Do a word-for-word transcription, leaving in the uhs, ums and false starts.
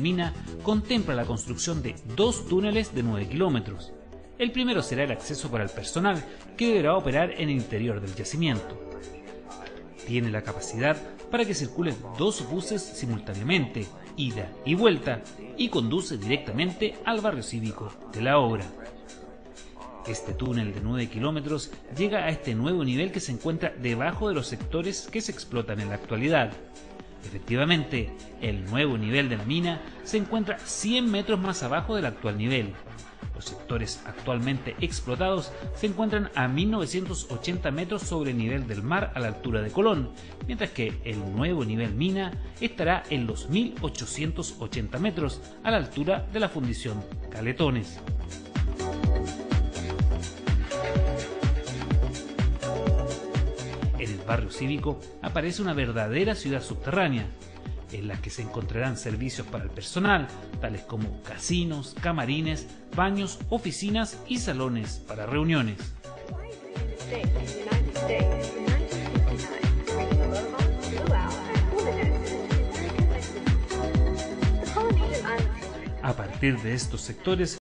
mina contempla la construcción de dos túneles de nueve kilómetros. El primero será el acceso para el personal, que deberá operar en el interior del yacimiento. Tiene la capacidad para que circulen dos buses simultáneamente, ida y vuelta, y conduce directamente al barrio cívico de la obra. Este túnel de nueve kilómetros llega a este nuevo nivel que se encuentra debajo de los sectores que se explotan en la actualidad. Efectivamente, el nuevo nivel de la mina se encuentra cien metros más abajo del actual nivel. Los sectores actualmente explotados se encuentran a mil novecientos ochenta metros sobre el nivel del mar a la altura de Colón, mientras que el nuevo nivel mina estará en los mil ochocientos ochenta metros a la altura de la fundición Caletones. En el barrio cívico aparece una verdadera ciudad subterránea, en la que se encontrarán servicios para el personal, tales como casinos, camarines, baños, oficinas y salones para reuniones. A partir de estos sectores